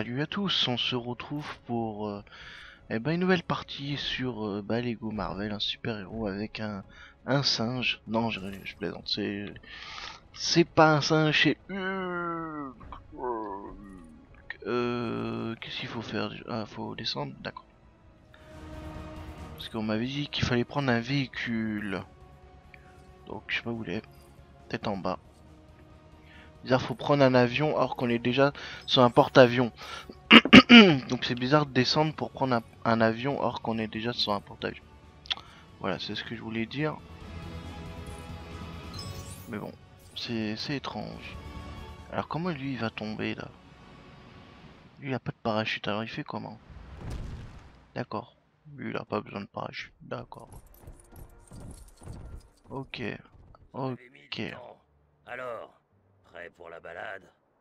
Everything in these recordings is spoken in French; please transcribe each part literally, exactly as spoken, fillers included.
Salut à tous, on se retrouve pour euh, eh ben, une nouvelle partie sur euh, bah, Lego Marvel, un super héros avec un, un singe. Non, je, je plaisante, c'est c'est pas un singe, c'est Hulk. Euh, Qu'est-ce qu'il faut faire déjà? Ah, faut descendre, d'accord. Parce qu'on m'avait dit qu'il fallait prendre un véhicule. Donc je sais pas où il est, peut-être en bas. Bizarre, faut prendre un avion alors qu'on est déjà sur un porte-avions. Donc c'est bizarre de descendre pour prendre un, un avion or qu'on est déjà sur un porte-avions. Voilà, c'est ce que je voulais dire. Mais bon, c'est étrange. Alors comment lui il va tomber là? Lui il a pas de parachute, alors il fait comment? D'accord. Lui il a pas besoin de parachute. D'accord. Ok. Vous avez mis Ok. du temps. Alors, prêt pour la balade?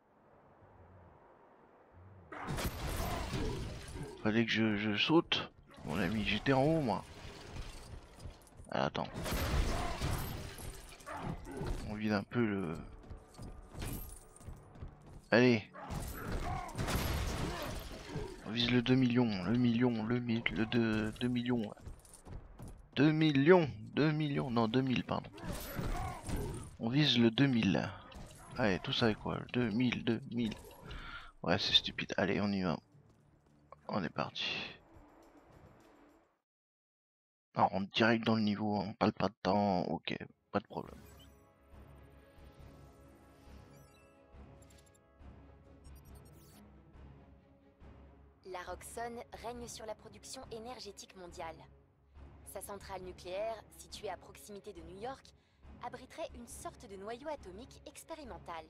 Fallait que je, je saute. Mon ami, j'étais en haut moi. Ah, attends. On vide un peu le... Allez. On vise le deux millions. Le million. Le, mi le deux, deux millions. deux millions. deux millions. Non, deux mille, pardon. On vise le deux mille. Allez, tout ça avec quoi? deux mille, deux mille. Ouais, c'est stupide. Allez, on y va. On est parti. Alors, on rentre direct dans le niveau, on parle pas de temps. Ok, pas de problème. La Roxxon règne sur la production énergétique mondiale. Sa centrale nucléaire, située à proximité de New York, abriterait une sorte de noyau atomique expérimental.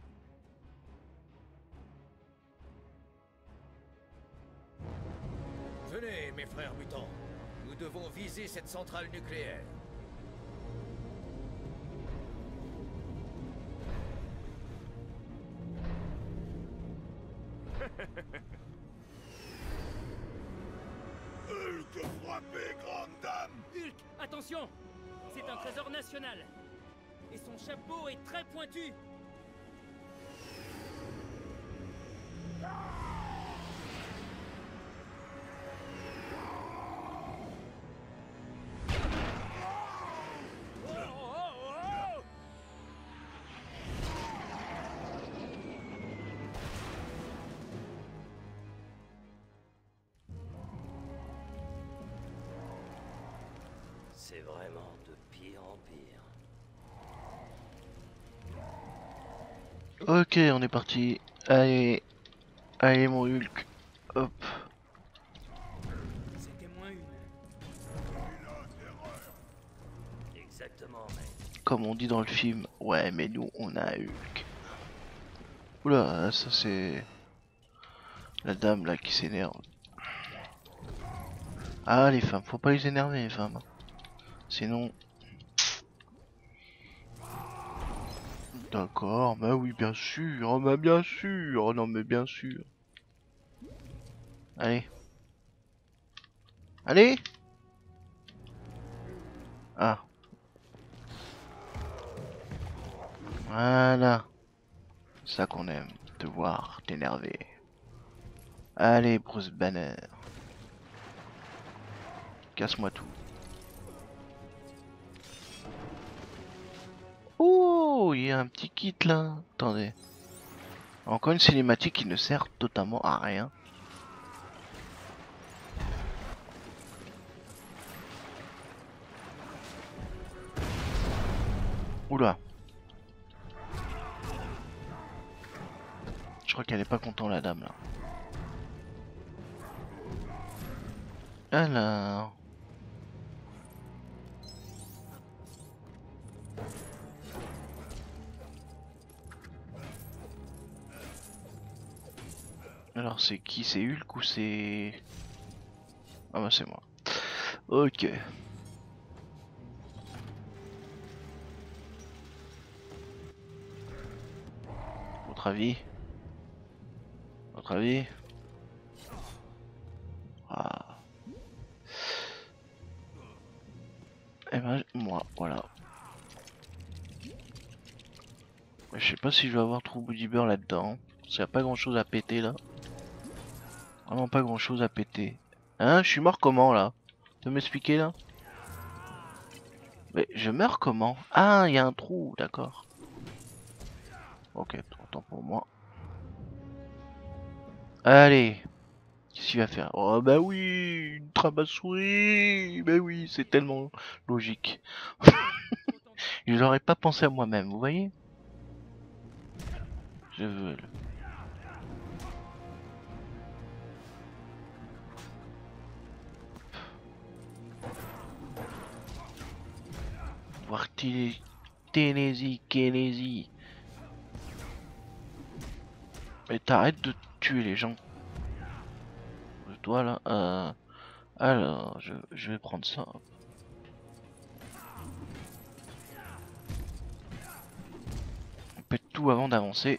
Venez, mes frères mutants. Nous devons viser cette centrale nucléaire. Hulk frappé, grande dame! Hulk, attention! C'est un trésor national. Et son chapeau est très pointu. Oh, oh, oh, oh. C'est vraiment de pire en pire. Ok, on est parti. Allez, allez mon Hulk. Hop. C'était moins une. Exactement, mec. Comme on dit dans le film. Ouais, mais nous, on a un Hulk. Oula, ça c'est... La dame là qui s'énerve. Ah, les femmes, faut pas les énerver les femmes. Sinon... D'accord, bah oui, bien sûr, oh, bah bien sûr, oh, non mais bien sûr. Allez. Allez. Ah. Voilà. C'est ça qu'on aime, te voir t'énerver. Allez, Bruce Banner. Casse-moi tout. Oh, il y a un petit kit là. Attendez. Encore une cinématique qui ne sert totalement à rien. Oula. Je crois qu'elle est pas contente la dame là. Alors. Alors c'est qui? C'est Hulk ou c'est... Ah bah c'est moi. Ok. Votre avis? Votre avis? Ah. Eh ben moi, voilà. Je sais pas si je vais avoir Trou Booty Bear là-dedans. Parce qu'il n'y a pas grand chose à péter là. Vraiment pas grand chose à péter. Hein, je suis mort comment là? Tu peux m'expliquer là? Mais je meurs comment? Ah, il y a un trou, d'accord. Ok, autant pour moi. Allez, qu'est-ce qu'il va faire? Oh bah oui, une trappe à souris. Bah oui, c'est tellement logique. Je n'aurais pas pensé à moi-même, vous voyez? Je veux le... voir Ténésie, Kénésie. Mais t'arrêtes de tuer les gens. Toi là, euh... alors, je, je vais prendre ça. On pète tout avant d'avancer.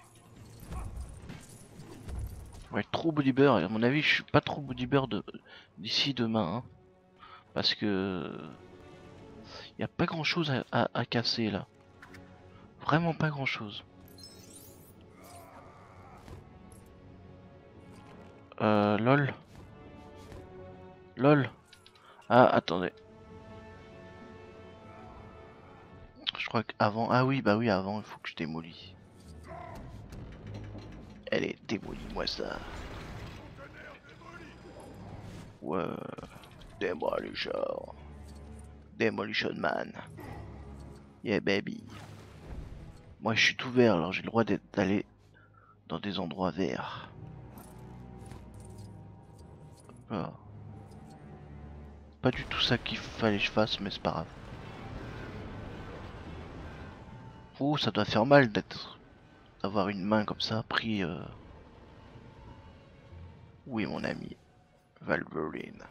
Ouais, trop bodybuilder, et à mon avis, je suis pas trop bodybuilder de... d'ici demain. Hein. Parce que... y a pas grand chose à, à, à casser là. Vraiment pas grand chose. Euh, lol. Lol. Ah, attendez. Je crois qu'avant... Ah oui, bah oui, avant, il faut que je démolis. Allez, démolis-moi ça. Ouais. Demolition. Demolition Man. Yeah, baby. Moi, je suis tout vert, alors j'ai le droit d'aller dans des endroits verts. Voilà. Pas du tout ça qu'il fallait que je fasse, mais c'est pas grave. Oh, ça doit faire mal d'être... d'avoir une main comme ça pris... Euh... Oui, mon ami. Wolverine.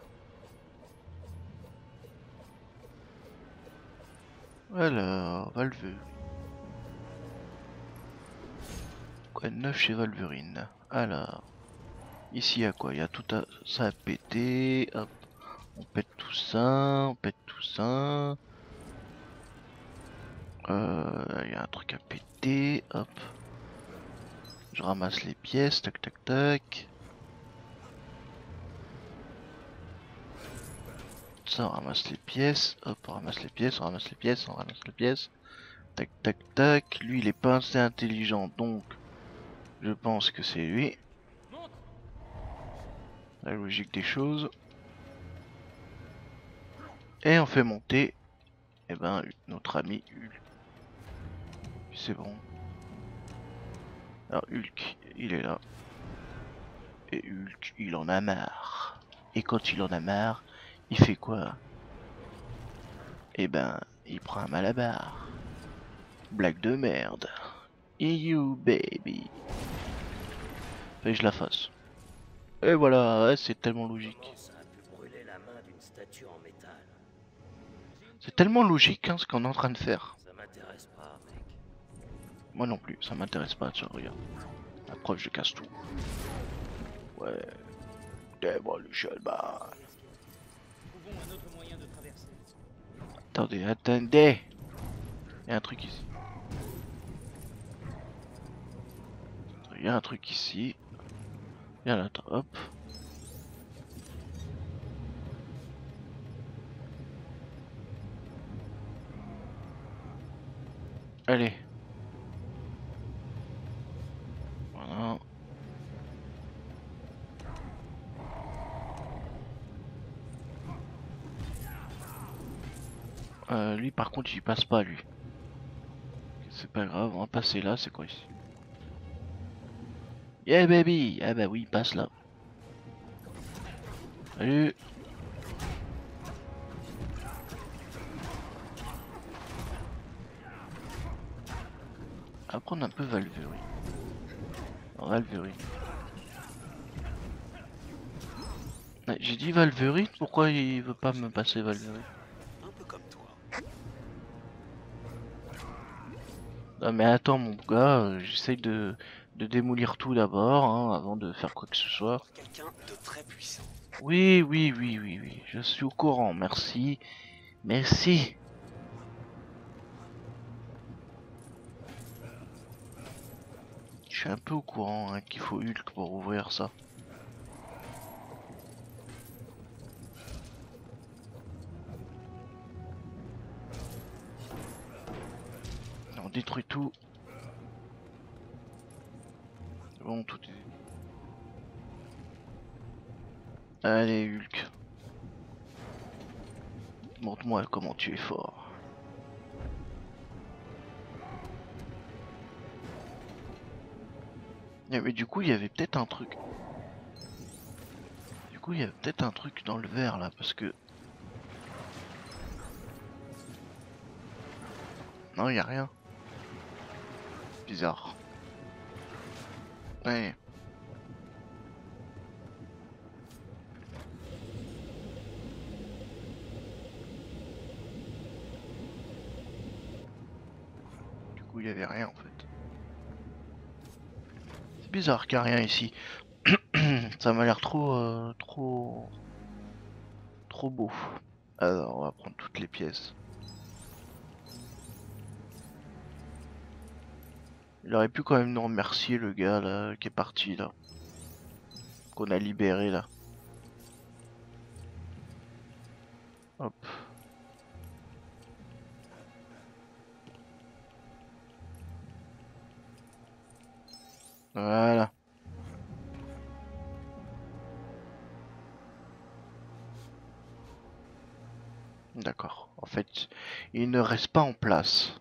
Alors, Wolverine. Quoi de neuf chez Wolverine? Alors... Ici, il y a quoi? Il y a tout à... ça à péter. Hop. On pète tout ça. On pète tout ça. Euh... Il y a un truc à péter. Hop. Je ramasse les pièces. Tac, tac, tac. Ça, on ramasse les pièces. Hop, on ramasse les pièces. On ramasse les pièces. On ramasse les pièces. Tac, tac, tac. Lui, il est pas assez intelligent. Donc, je pense que c'est lui. La logique des choses. Et on fait monter, eh ben, notre ami Hulk. C'est bon. Alors Hulk, il est là. Et Hulk, il en a marre. Et quand il en a marre, il fait quoi? Eh ben, il prend un malabar. Blague de merde. Et you baby. Fallait que je la fasse. Et voilà, ouais, c'est tellement logique. Ça a pu brûler la main d'une statue en métal. C'est tellement logique hein, ce qu'on est en train de faire. Ça m'intéresse pas, mec. Moi non plus, ça m'intéresse pas, tu regarde. La preuve, je casse tout. Ouais. Demolition Man. Trouvons un autre moyen de traverser. Attendez, attendez. Il y a un truc ici. Il y a un truc ici. Viens là, hop. Allez. Voilà. Euh, lui par contre il passe pas lui. C'est pas grave, on va passer là, c'est quoi ici? Yeah baby. Ah bah oui, passe là. Salut. On va prendre un peu Wolverine. Non, Wolverine. J'ai dit Wolverine, pourquoi il veut pas me passer Wolverine? Un peu comme toi. Non mais attends mon gars, euh, j'essaye de, de démolir tout d'abord, hein, avant de faire quoi que ce soit. Quelqu'un de très puissant. Oui, oui, oui, oui, oui, je suis au courant, merci. Merci. Je suis un peu au courant hein, qu'il faut Hulk pour ouvrir ça. détruit tout. Bon, tout est... Allez, Hulk. Montre-moi comment tu es fort. Mais, mais du coup, il y avait peut-être un truc. Du coup, il y avait peut-être un truc dans le verre là, parce que... Non, il y a rien. Bizarre. Ouais. Du coup, il y avait rien en fait. C'est bizarre qu'il n'y a rien ici. Ça m'a l'air trop, euh, trop, trop beau. Alors, on va prendre toutes les pièces. Il aurait pu quand même nous remercier le gars là qui est parti là, qu'on a libéré là. Hop. Voilà. D'accord. En fait, il ne reste pas en place.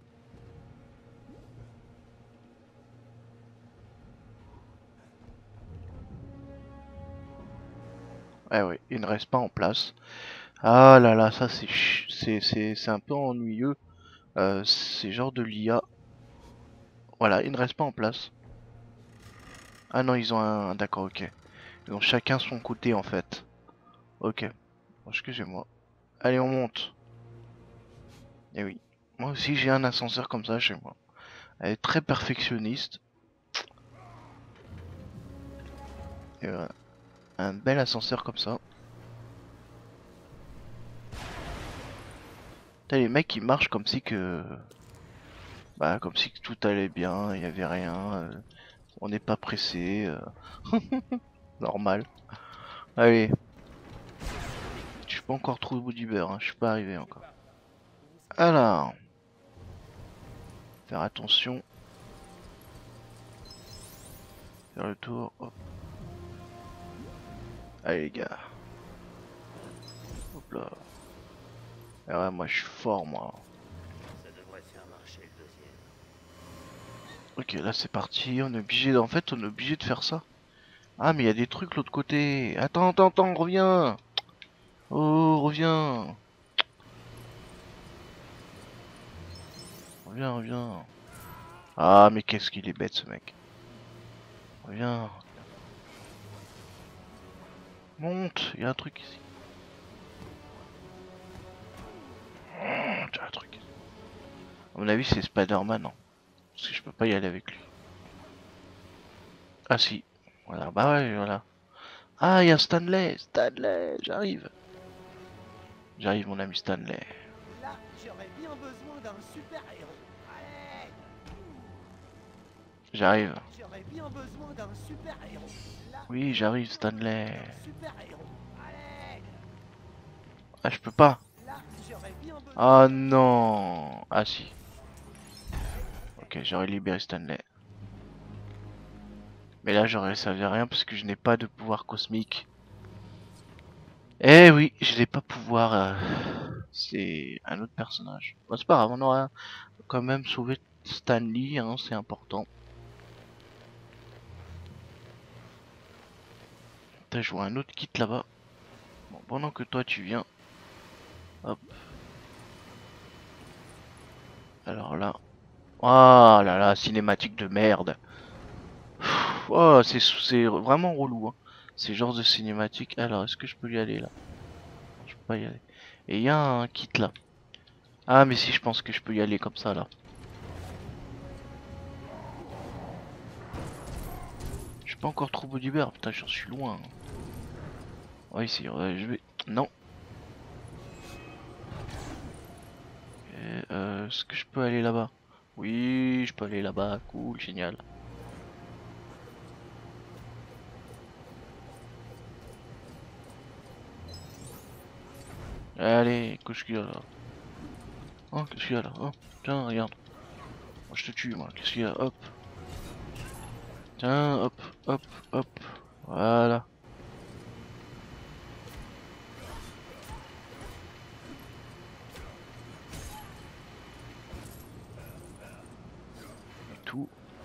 Eh oui, il ne reste pas en place. Ah là là, ça c'est ch- c'est c'est c'est un peu ennuyeux. Euh, c'est genre de l'I A. Voilà, il ne reste pas en place. Ah non, ils ont un... D'accord, ok. Ils ont chacun son côté en fait. Ok. Bon, excusez-moi. Allez, on monte. Eh oui. Moi aussi j'ai un ascenseur comme ça chez moi. Elle est très perfectionniste. Et voilà. Un bel ascenseur comme ça. T'as les mecs qui marchent comme si que... Bah comme si que tout allait bien, il y avait rien. euh, On n'est pas pressé. euh, Normal. Allez. Je suis pas encore trop au bout du beurre, hein. Je suis pas arrivé encore. Alors. Faire attention. Faire le tour. Hop. Allez les gars. Hop là. Et ouais, moi je suis fort moi. Ça devrait faire marcher le deuxième. Ok, là c'est parti. On est obligé. En fait, on est obligé de faire ça. Ah, mais il y a des trucs l'autre côté. Attends, attends, attends, reviens. Oh, reviens. Reviens, reviens. Ah, mais qu'est-ce qu'il est bête ce mec. Reviens. Monte, il y a un truc ici. Oh, tu as un truc. À mon avis, c'est Spider-Man, non. Parce que je peux pas y aller avec lui. Ah si. Voilà, bah ouais, voilà. Ah, il y a Stanley. Stanley, j'arrive. J'arrive, mon ami Stanley. Là, j'aurais bien besoin d'un super-héros. Allez, J'arrive. j'aurais bien besoin d'un super-héros. Là, Oui, j'arrive, Stanley. un super-héros. Allez, Ah, je peux pas. là, j'aurais bien besoin. Ah non. Ah si. Ok, j'aurais libéré Stanley. Mais là, j'aurais servi à rien parce que je n'ai pas de pouvoir cosmique. Eh oui, je n'ai pas pouvoir. euh, C'est un autre personnage. Bon, c'est pas grave, on aura quand même sauvé Stanley, hein, c'est important. Putain, je vois un autre kit là-bas. Bon, pendant que toi tu viens. Hop. Alors là. Oh là là, cinématique de merde. Pff, oh, c'est c'est vraiment relou. Hein. Ces genres de cinématiques. Alors, est-ce que je peux y aller là? Je peux pas y aller. Et il y a un kit là. Ah, mais si, je pense que je peux y aller comme ça là. Je suis pas encore trop bout du beurre. Putain, j'en suis loin. Ouais, ici, ouais, je vais. Non. Et, euh, est-ce que je peux aller là-bas? Oui, je peux aller là-bas. Cool, génial. Allez, qu'est-ce qu'il y a là? Oh, qu'est-ce qu'il y a là? Oh, tiens, regarde. Moi je te tue moi, qu'est-ce qu'il y a? Hop. Tiens, hop, hop, hop. Voilà. Et tout.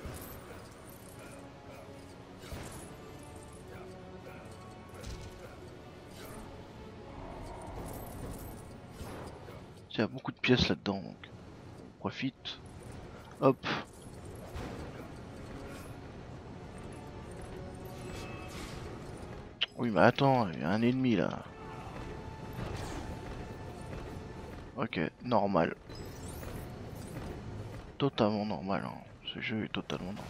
Il y a beaucoup de pièces là-dedans, donc on profite. Hop. Oui, mais attends, il y a un ennemi là. Ok, normal. Totalement normal, hein. Ce jeu est totalement normal.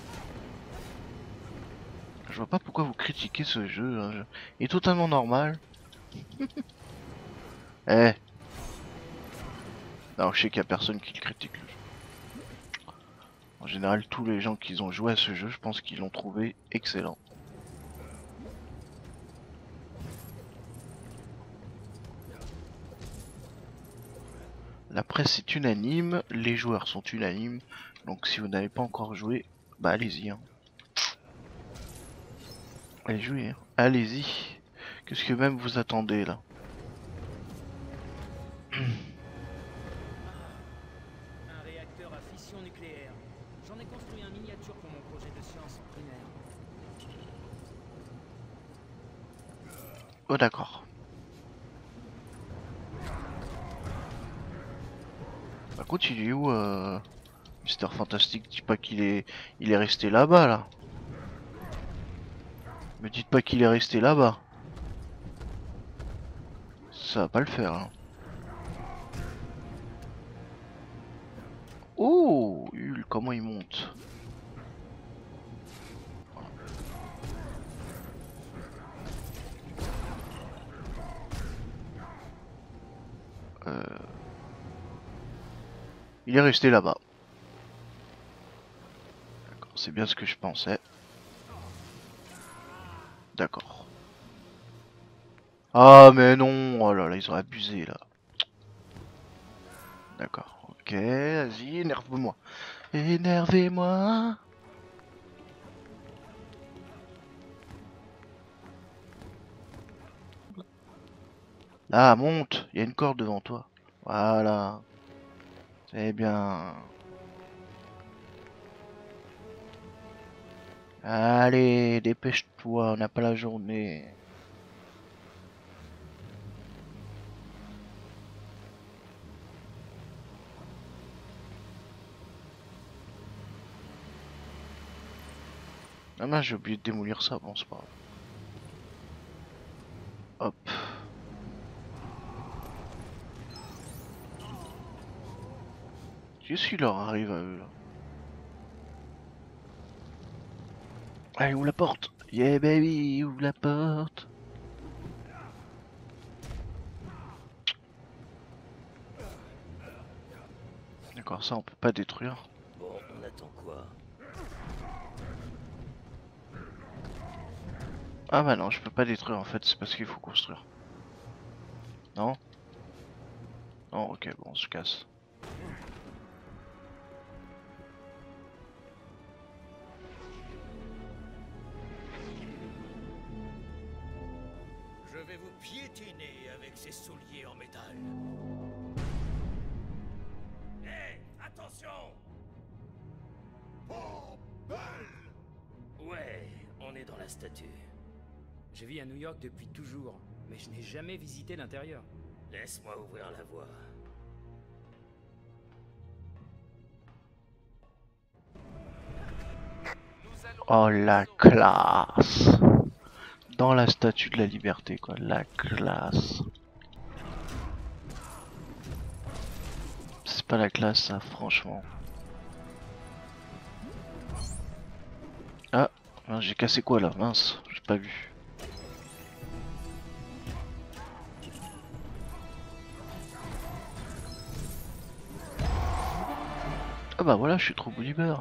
Je vois pas pourquoi vous critiquez ce jeu, hein. Il est totalement normal. Eh. Non, je sais qu'il y a personne qui le critique le jeu. En général, tous les gens qui ont joué à ce jeu, je pense qu'ils l'ont trouvé excellent. La presse est unanime, les joueurs sont unanimes, donc si vous n'avez pas encore joué, bah allez-y. Hein. Allez jouer, hein. Allez-y. Qu'est-ce que même vous attendez là? Un réacteur à fission nucléaire. J'en ai construit un miniature pour mon projet de science primaire. Oh d'accord. Par contre il est où euh... Mister Fantastic? Dis pas qu'il est... Il est resté là-bas là. Me dites pas qu'il est resté là-bas. Ça va pas le faire hein. Oh Hul, comment il monte? Euh... Il est resté là-bas. D'accord, c'est bien ce que je pensais. D'accord. Ah mais non, oh là là, ils ont abusé là. D'accord, ok, vas-y, énerve-moi. Énervez-moi. Là, monte, il y a une corde devant toi. Voilà. C'est bien. Allez, dépêche-toi, on n'a pas la journée. Ah mince, j'ai oublié de démolir ça, bon c'est pas grave. Hop. Qu'est-ce qui leur arrive à eux là? Allez, ouvre la porte. Yeah baby, ouvre la porte. D'accord, ça on peut pas détruire. Bon, on attend quoi? Ah bah non, je peux pas détruire en fait, c'est parce qu'il faut construire. Non? Non, ok, bon, on se casse. Je vais vous piétiner avec ces souliers en métal. Hé, attention! Oh, belle! Ouais, on est dans la statue. Je vis à New York depuis toujours, mais je n'ai jamais visité l'intérieur. Laisse-moi ouvrir la voie. Oh la classe! Dans la statue de la liberté quoi, la classe. C'est pas la classe ça, franchement. Ah, j'ai cassé quoi là? Mince, j'ai pas vu. Ah bah voilà, je suis trop Boliber.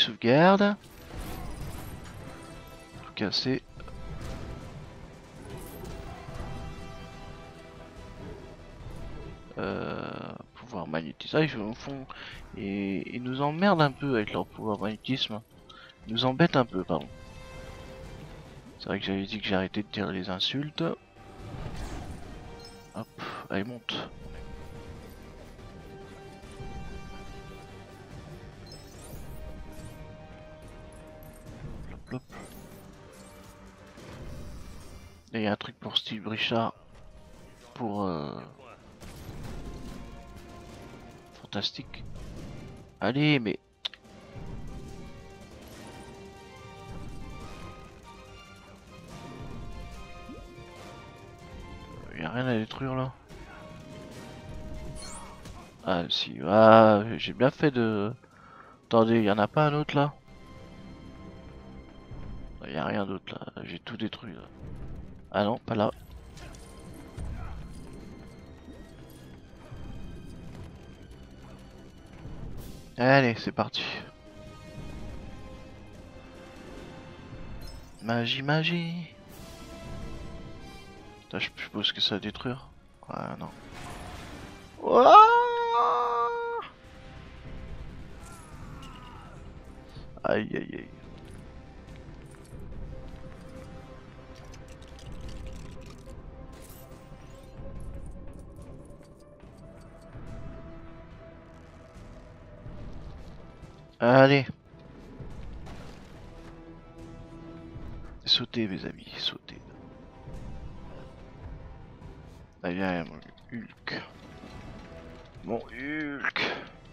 sauvegarde. Tout casser. Euh, pouvoir magnétisme. Ah, ils font et ils nous emmerdent un peu avec leur pouvoir magnétisme. Ils nous embêtent un peu, pardon. C'est vrai que j'avais dit que j'ai arrêté de dire les insultes. Hop, allez monte. Hop, hop. Et il y a un truc pour Steve Richard. Pour euh... fantastique. Allez, mais y a rien à détruire là. Ah si, ah, j'ai bien fait de... Attendez, y en a pas un autre là? Y a rien d'autre là, j'ai tout détruit là. Ah non, pas là. Allez, c'est parti. Magie, magie. Putain, je suppose que ça va détruire. Ah non. Ouah, aïe aïe aïe. Allez. Sautez mes amis, sautez. Allez, viens, mon Hulk. Mon Hulk.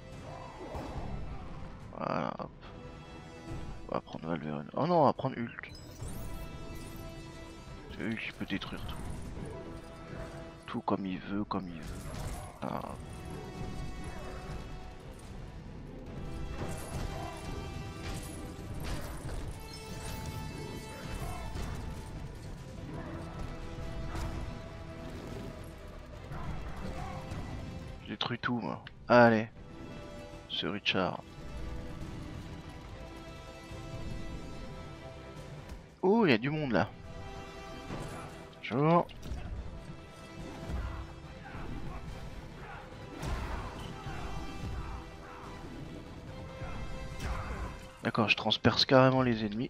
Voilà, hop. On va prendre Wolverine. Oh non, on va prendre Hulk. C'est Hulk qui peut détruire tout. Tout comme il veut, comme il veut. Ah. Je détruis tout moi. Allez. Ce Richard. Oh, il y a du monde là. Bonjour. D'accord, je transperce carrément les ennemis.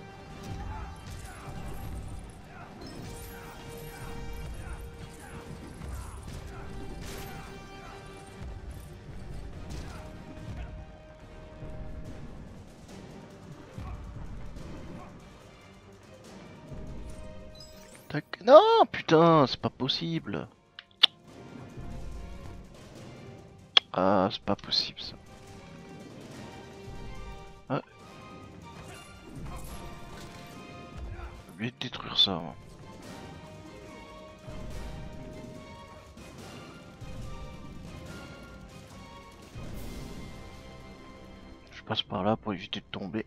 Tac. Non, putain, c'est pas possible. Ah, c'est pas possible ça. Ah. J'ai oublié de détruire ça. Moi. Je passe par là pour éviter de tomber.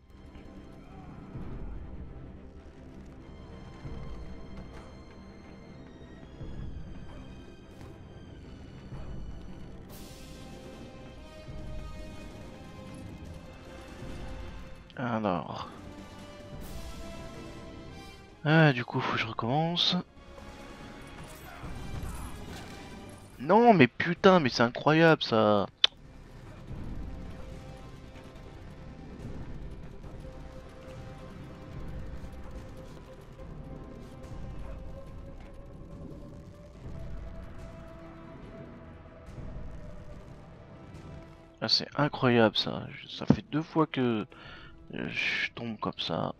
Alors... Ah, du coup, faut que je recommence. Non, mais putain, mais c'est incroyable ça. Ah, c'est incroyable ça. Ça fait deux fois que je tombe comme ça.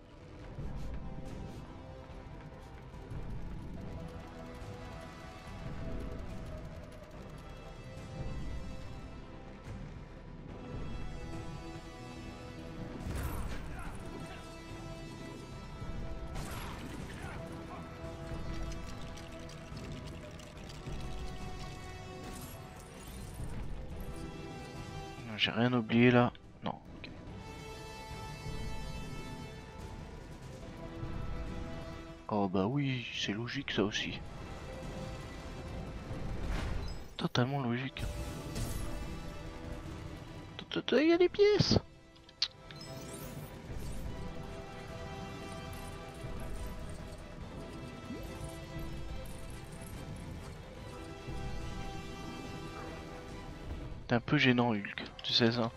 J'ai rien oublié là. Non. Okay. Oh bah oui, c'est logique ça aussi. Totalement logique. Il y a des pièces. T'es un peu gênant Hulk, tu sais ça.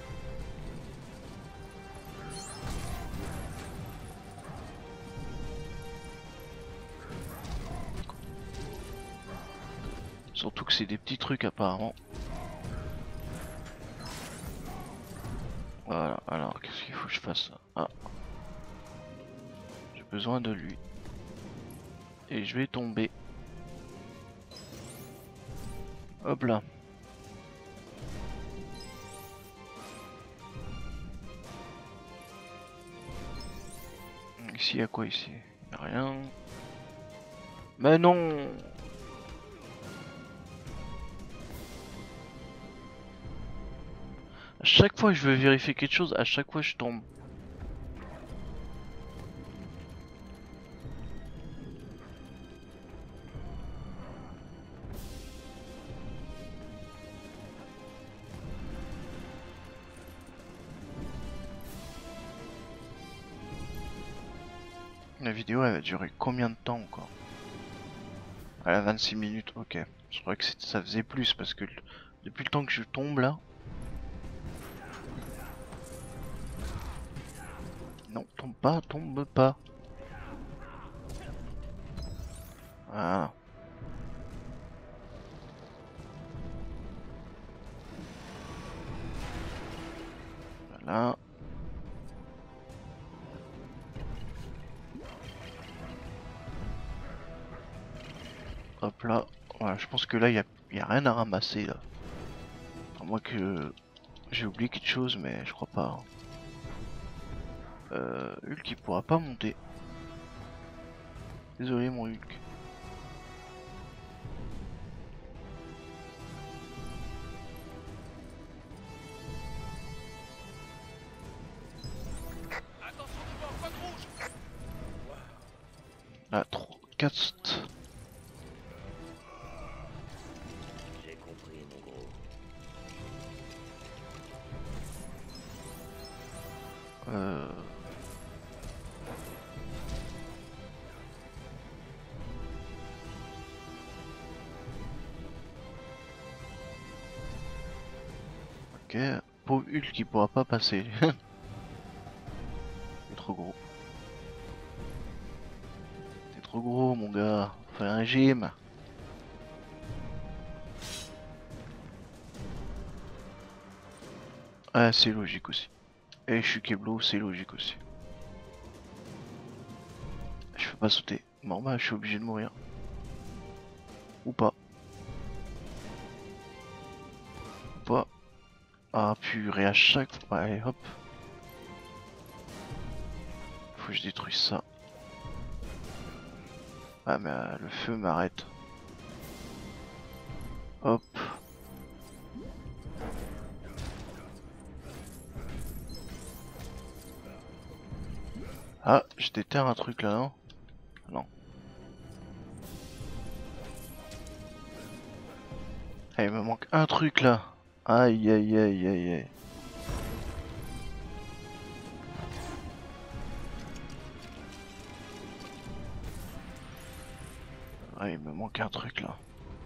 Surtout que c'est des petits trucs apparemment. Voilà, alors qu'est-ce qu'il faut que je fasse? Ah. J'ai besoin de lui. Et je vais tomber. Hop là. Ici, il y a quoi ici? Y a rien. Mais non! À chaque fois que je veux vérifier quelque chose, à chaque fois je tombe. La vidéo elle va durer combien de temps encore? Elle a vingt-six minutes, ok. Je croyais que ça faisait plus parce que depuis le temps que je tombe là. Non, tombe pas, tombe pas. Voilà. Voilà. Hop là. Voilà, je pense que là, il n'y a, y a rien à ramasser là. À moins que j'ai oublié quelque chose, mais je crois pas. Euh, Hulk il pourra pas monter. Désolé mon Hulk. Ah, trop. quatre. J'ai compris, mon gros. Euh... Ok, pauvre Hulk qui pourra pas passer. Il est trop gros. T'es trop gros mon gars, fais un régime. Ah c'est logique aussi. Et je suis Keblo, c'est logique aussi. Je peux pas sauter. Bon bah je suis obligé de mourir. Ou pas. Ou pas. Ah purée à chaque fois. Allez hop. Faut que je détruise ça. Ah mais euh, le feu m'arrête. Hop. Ah, je déterre un truc là, non? Non. Ah, il me manque un truc là. Aïe aïe aïe aïe aïe. Ah, il me manque un truc là.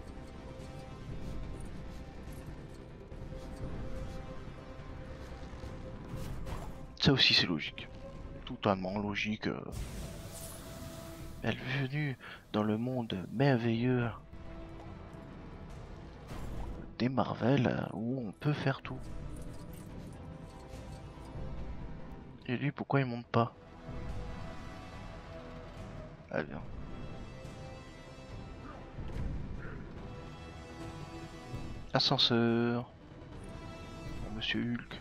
Ça aussi c'est logique. Totalement logique. Euh... Bienvenue dans le monde merveilleux des Marvel où on peut faire tout. Et lui pourquoi il monte pas? Ah bien. Ascenseur. Monsieur Hulk.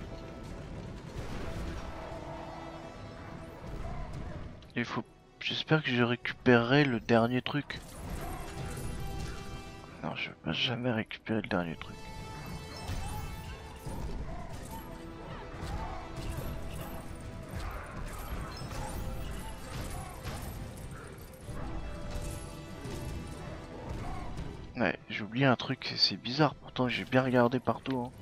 Il faut... J'espère que je récupérerai le dernier truc. Non, je vais pas jamais récupérer le dernier truc. Ouais, j'ai oublié un truc, c'est bizarre, pourtant j'ai bien regardé partout. Hein.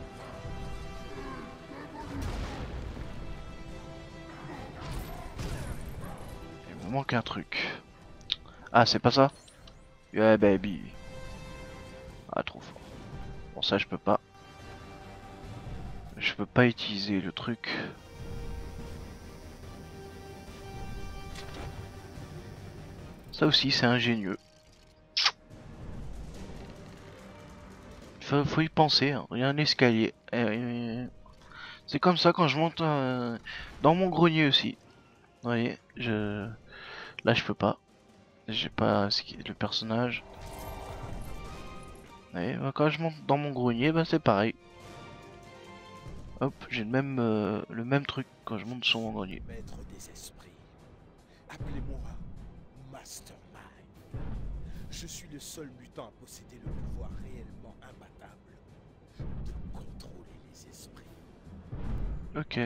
Il me manque un truc. Ah, c'est pas ça? Yeah baby. Ah, trop fort. Bon, ça je peux pas. Je peux pas utiliser le truc. Ça aussi c'est ingénieux. Faut, faut y penser, hein. Il y a un escalier. Euh, C'est comme ça quand je monte euh, dans mon grenier aussi. Vous voyez, je... Là je peux pas. J'ai pas ce qui- le personnage. Et quand je monte dans mon grenier, bah c'est pareil. Hop, j'ai le même euh, le même truc quand je monte sur mon grenier. Maître des esprits, appelez-moi Mastermind. Je suis le seul mutant à posséder le pouvoir réellement imbattable de contrôler les esprits. Ok.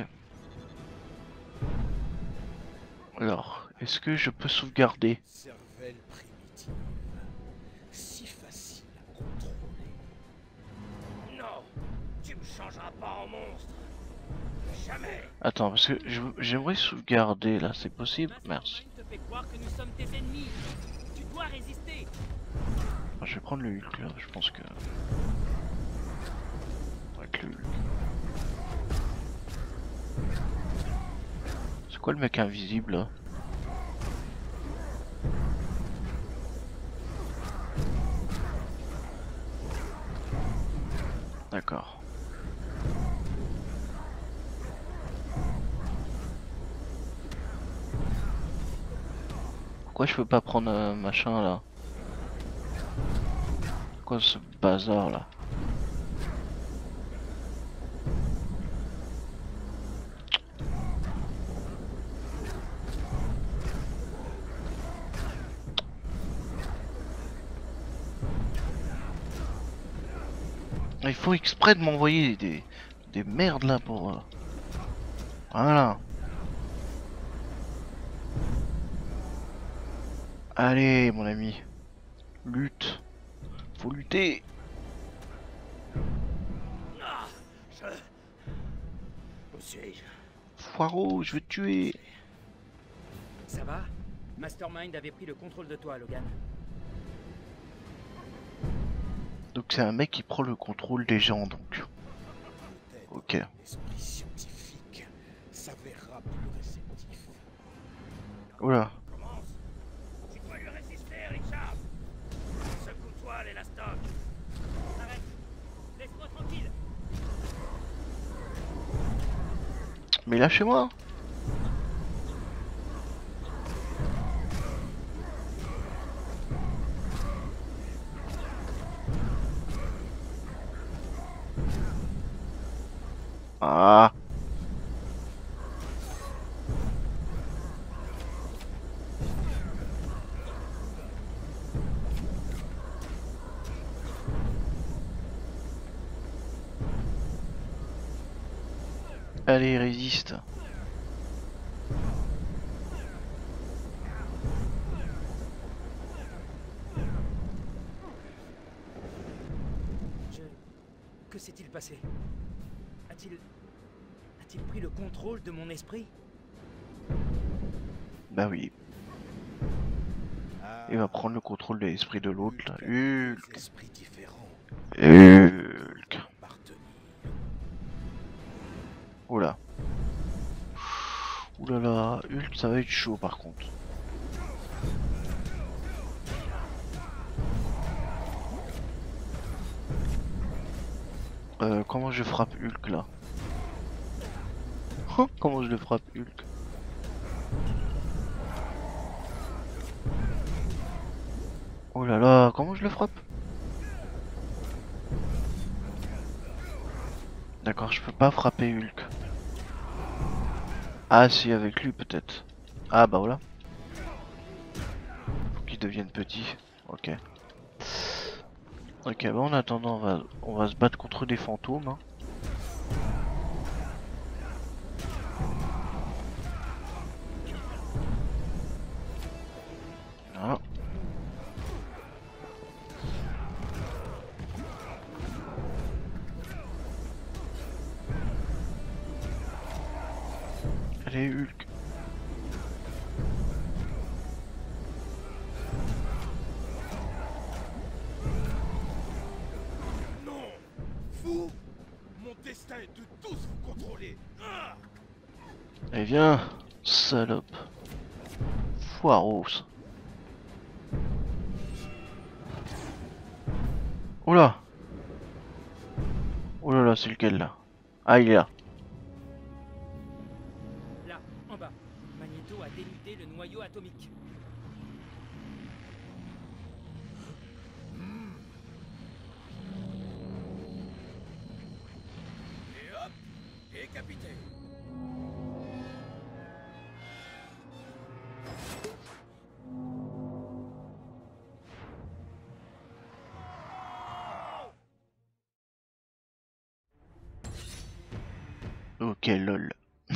Alors, est-ce que je peux sauvegarder? Cervelle primitive, si facile à contrôler. Non, tu me changeras pas en monstre. Jamais. Attends, parce que je- j'aimerais sauvegarder là, c'est possible? Merci. Mastermind te fait croire que nous sommes tes ennemis. Tu dois résister. Alors, je vais prendre le Hulk là, je pense que... Avec le Hulk. C'est quoi le mec invisible là? D'accord. Pourquoi je peux pas prendre un machin là? Quoi ce bazar là? Ils font exprès de m'envoyer des, des merdes là pour... euh, Voilà. Allez mon ami. Lutte. Faut lutter. Ah, je... Où suis-je? Foireau, je vais te tuer. Ça va? Mastermind avait pris le contrôle de toi, Logan. Donc c'est un mec qui prend le contrôle des gens donc. Peut-être Ok. un esprit scientifique s'avérera plus réceptif. Oula. Commence. Tu dois lui résister, Richard. Secoue-toi, l'élastique. Arrête. Laisse-moi tranquille. Mais lâchez-moi. Ah. Allez, résiste. Je... Que s'est-il passé? A-t-il... A-t-il pris le contrôle de mon esprit? Bah oui. Ah, Il va prendre le contrôle de l'esprit de l'autre là. Hulk a Hulk. des esprits différents Hulk. à appartenir. Oula. Oulala. Hulk, ça va être chaud par contre. Euh, comment je frappe Hulk là? Oh, comment je le frappe Hulk? Oh là là, comment je le frappe? D'accord, je peux pas frapper Hulk. Ah si, avec lui peut-être. Ah bah voilà. Faut qu'il devienne petit. Ok. Ok, bah en attendant, on va, on va se battre contre des fantômes. Hein. Voilà. Allez, Hulk. Non, Allez, viens, salope. Foiros. Oula. Oh là là, c'est lequel là? Ah, il est là. Là, en bas. Magneto a dénudé le noyau atomique. Et hop, décapité. Ok, lol.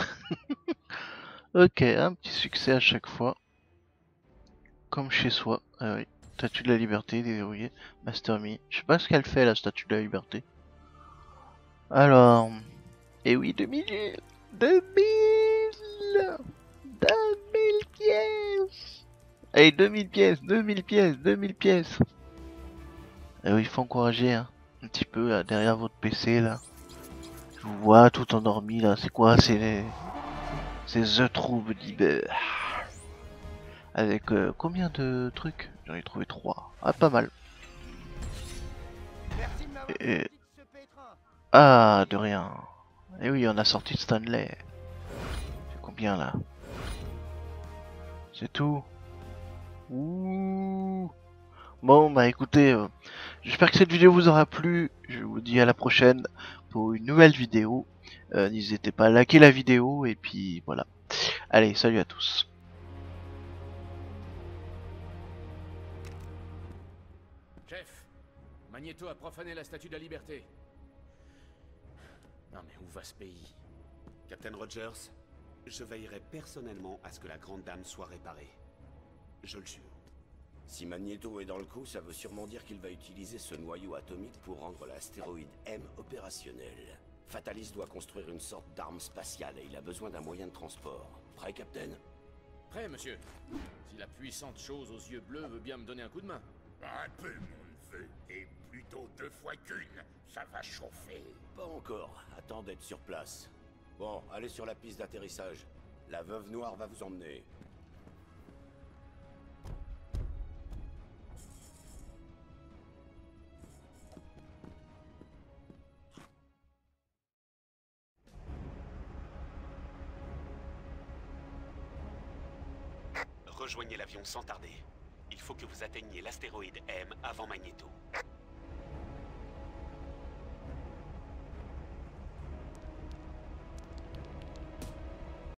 Ok, un petit succès à chaque fois. Comme chez soi. Ah oui. Statue de la liberté déverrouillée. Master Me. Je sais pas ce qu'elle fait la statue de la liberté. Alors. Et oui, deux mille. deux mille. deux mille pièces. Allez, deux mille pièces, deux mille pièces, deux mille pièces. Et oui, il faut encourager hein, un petit peu là, derrière votre P C là. Je vous vois tout endormi là. C'est quoi? C'est les... C'est The Trouble d'Iber. Avec euh, combien de trucs? J'en ai trouvé trois. Ah, pas mal. Merci de m'avoir Et... sorti de ce pétrin. Ah, de rien. Et oui, on a sorti Stanley. C'est combien là? C'est tout. Ouh. Bon, bah écoutez, euh, j'espère que cette vidéo vous aura plu. Je vous dis à la prochaine pour une nouvelle vidéo. Euh, N'hésitez pas à liker la vidéo et puis voilà. Allez, salut à tous. Chef, Magneto a profané la statue de la liberté. Non mais où va ce pays? Captain Rogers, je veillerai personnellement à ce que la Grande Dame soit réparée. Je le jure. Si Magneto est dans le coup, ça veut sûrement dire qu'il va utiliser ce noyau atomique pour rendre l'astéroïde M opérationnel. Fatalis doit construire une sorte d'arme spatiale et il a besoin d'un moyen de transport. Prêt, Captain? Prêt, monsieur. Si la puissante chose aux yeux bleus veut bien me donner un coup de main. Un peu, mon neveu, et plutôt deux fois qu'une. Ça va chauffer. Pas encore. Attends d'être sur place. Bon, allez sur la piste d'atterrissage. La Veuve Noire va vous emmener. Rejoignez l'avion sans tarder. Il faut que vous atteigniez l'astéroïde M avant Magneto.